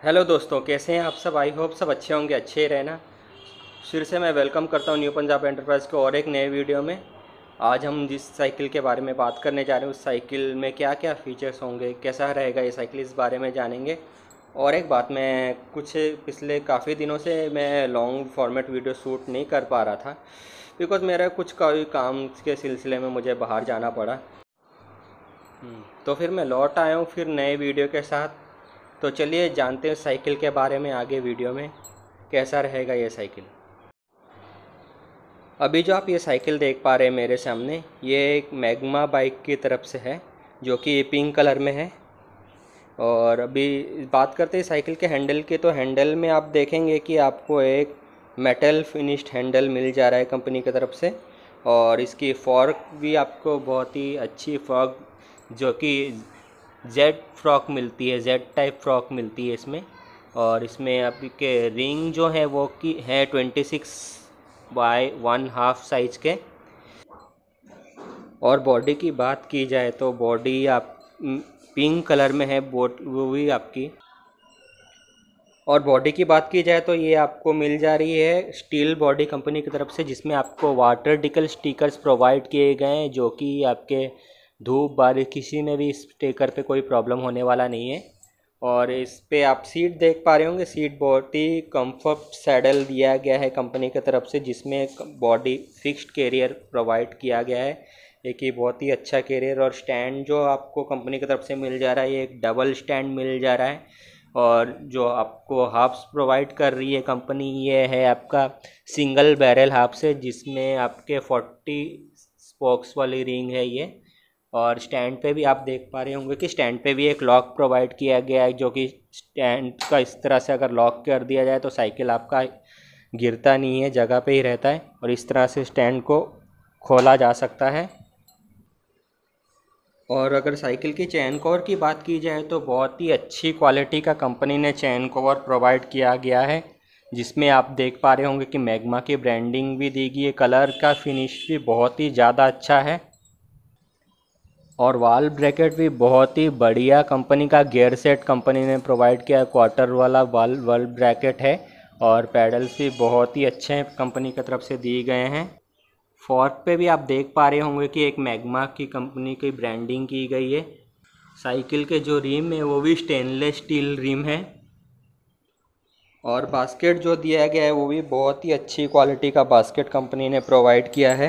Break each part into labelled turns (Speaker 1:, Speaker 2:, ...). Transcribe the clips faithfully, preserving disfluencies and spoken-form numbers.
Speaker 1: Hello दोस्तों, कैसे हैं आप सब। आई होप सब अच्छे होंगे, अच्छे ही रहना। फिर से मैं वेलकम करता हूं न्यू पंजाब एंटरप्राइज़ को और एक नए वीडियो में। आज हम जिस साइकिल के बारे में बात करने जा रहे हैं, उस साइकिल में क्या क्या फ़ीचर्स होंगे, कैसा रहेगा ये साइकिल, इस बारे में जानेंगे। और एक बात, मैं कुछ पिछले काफ़ी दिनों से मैं लॉन्ग फॉर्मेट वीडियो शूट नहीं कर पा रहा था, बिकॉज़ मेरा कुछ कोई काम के सिलसिले में मुझे बाहर जाना पड़ा। तो फिर मैं लौट आया हूँ फिर नए वीडियो के साथ। तो चलिए जानते हैं साइकिल के बारे में आगे वीडियो में, कैसा रहेगा ये साइकिल। अभी जो आप ये साइकिल देख पा रहे हैं मेरे सामने, ये एक मैग्मा बाइक की तरफ से है, जो कि पिंक कलर में है। और अभी बात करते हैं साइकिल के हैंडल की, तो हैंडल में आप देखेंगे कि आपको एक मेटल फिनिश्ड हैंडल मिल जा रहा है कंपनी की तरफ से। और इसकी फॉर्क भी आपको बहुत ही अच्छी फॉर्क, जो कि जेड फ्रॉक मिलती है, जेड टाइप फ्रॉक मिलती है इसमें। और इसमें आपके रिंग जो है वो की है twenty six by one half size के। और बॉडी की बात की जाए तो बॉडी आप पिंक कलर में है, बोट वो भी आपकी। और बॉडी की बात की जाए तो ये आपको मिल जा रही है स्टील बॉडी कंपनी की तरफ से, जिसमें आपको वाटर डिकल स्टिकर्स प्रोवाइड किए गए हैं, जो कि आपके धूप बारिश किसी में भी इस स्टिकर पे कोई प्रॉब्लम होने वाला नहीं है। और इस पे आप सीट देख पा रहे होंगे, सीट बहुत ही कंफर्ट सैडल दिया गया है कंपनी की तरफ से, जिसमें बॉडी फिक्स्ड कैरियर प्रोवाइड किया गया है, एक ही बहुत ही अच्छा कैरियर। और स्टैंड जो आपको कंपनी की तरफ से मिल जा रहा है, ये एक डबल स्टैंड मिल जा रहा है। और जो आपको हाफ्स प्रोवाइड कर रही है कंपनी, ये है आपका सिंगल बैरल हाफ से, जिसमें आपके फोर्टी स्पोक्स वाली रिंग है ये। और स्टैंड पे भी आप देख पा रहे होंगे कि स्टैंड पे भी एक लॉक प्रोवाइड किया गया है, जो कि स्टैंड का इस तरह से अगर लॉक कर दिया जाए तो साइकिल आपका गिरता नहीं है, जगह पे ही रहता है। और इस तरह से स्टैंड को खोला जा सकता है। और अगर साइकिल की चैन कवर की बात की जाए तो बहुत ही अच्छी क्वालिटी का कंपनी ने चैन कवर प्रोवाइड किया गया है, जिसमें आप देख पा रहे होंगे कि मैग्मा की ब्रांडिंग भी दी गई है। कलर का फिनिश भी बहुत ही ज़्यादा अच्छा है। और वाल ब्रैकेट भी बहुत ही बढ़िया कंपनी का गियर सेट कंपनी ने प्रोवाइड किया है, क्वार्टर वाला वाल वाल ब्रैकेट है। और पैडल्स भी बहुत ही अच्छे कंपनी की तरफ से दिए गए हैं। फोर्क पे भी आप देख पा रहे होंगे कि एक मैग्मा की कंपनी की ब्रांडिंग की गई है। साइकिल के जो रिम है वो भी स्टेनलेस स्टील रिम है। और बास्केट जो दिया गया है वो भी बहुत ही अच्छी क्वालिटी का बास्केट कंपनी ने प्रोवाइड किया है।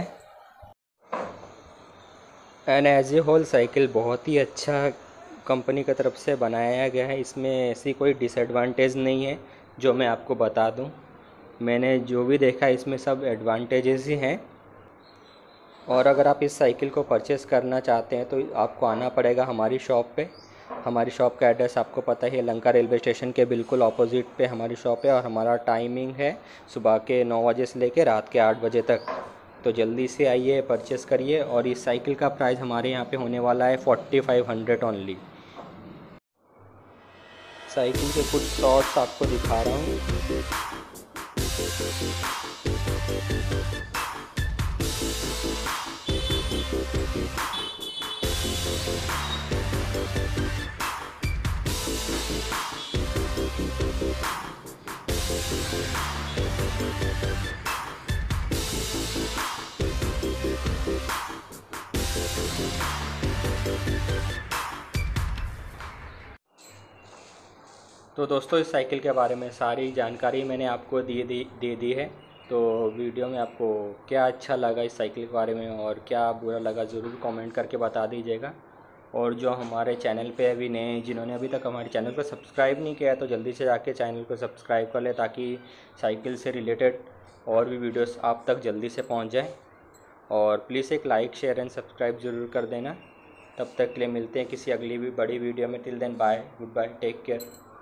Speaker 1: And as a whole cycle बहुत ही अच्छा कंपनी की तरफ से बनाया गया है, इसमें ऐसी कोई डिसएडवांटेज नहीं है जो मैं आपको बता दूं। मैंने जो भी देखा इसमें सब एडवांटेजेस ही हैं। और अगर आप इस साइकिल को परचेस करना चाहते हैं तो आपको आना पड़ेगा हमारी शॉप पे। हमारी शॉप का एड्रेस आपको पता ही है, लंका रेलवे स्टेशन के बिल्कुल ऑपोजिट पे हमारी शॉप है। और हमारा टाइमिंग है सुबह के नौ बजे से लेकर रात के आठ बजे तक। तो जल्दी से आइए, परचेस करिए। और इस साइकिल का प्राइस हमारे यहाँ पे होने वाला है forty five hundred only. Cycle के कुछ शॉट्स आपको दिखा रहा हूँ। तो दोस्तों, इस साइकिल के बारे में सारी जानकारी मैंने आपको दे दी दे दी है। तो वीडियो में आपको क्या अच्छा लगा इस साइकिल के बारे में और क्या बुरा लगा, ज़रूर कमेंट करके बता दीजिएगा। और जो हमारे चैनल पे अभी नए, जिन्होंने अभी तक हमारे चैनल को सब्सक्राइब नहीं किया है, तो जल्दी से जाके चैनल को सब्सक्राइब कर ले, ताकि साइकिल से रिलेटेड और भी वीडियोस आप तक जल्दी से पहुंच जाए। और प्लीज़ एक लाइक, शेयर एंड सब्सक्राइब ज़रूर कर देना। तब तक के लिए मिलते हैं किसी अगली भी बड़ी वीडियो में। Till then bye, good bye, take care.